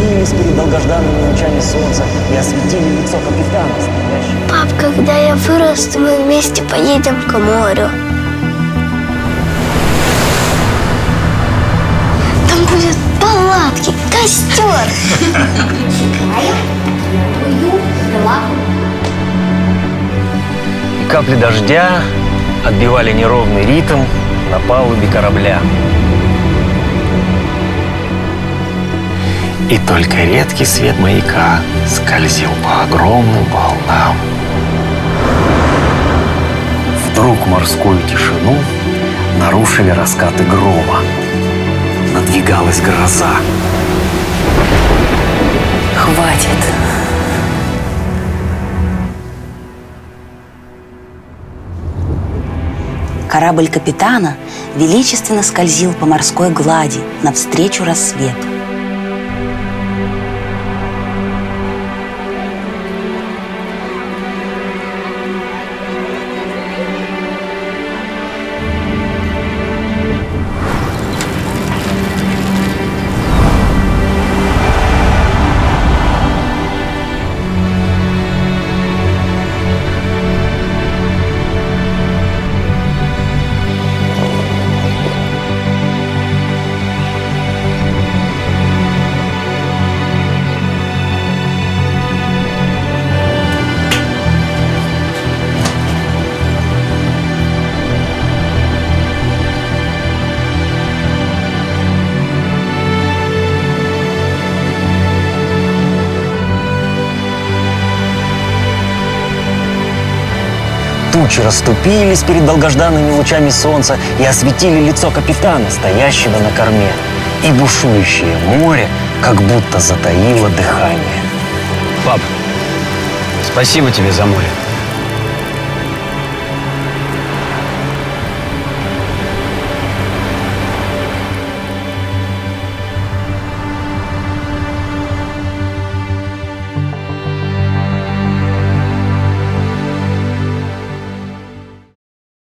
расступились перед долгожданными лучами солнца и осветили лицо капитана стоящего. Пап, когда я вырасту, мы вместе поедем к морю. Там будут палатки, костер. И капли дождя отбивали неровный ритм на палубе корабля. И только редкий свет маяка скользил по огромным волнам. Вдруг морскую тишину нарушили раскаты грома. Надвигалась гроза. Хватит. Корабль капитана величественно скользил по морской глади навстречу рассвету. Тучи расступились перед долгожданными лучами солнца и осветили лицо капитана, стоящего на корме. И бушующее море как будто затаило дыхание. Пап, спасибо тебе за море.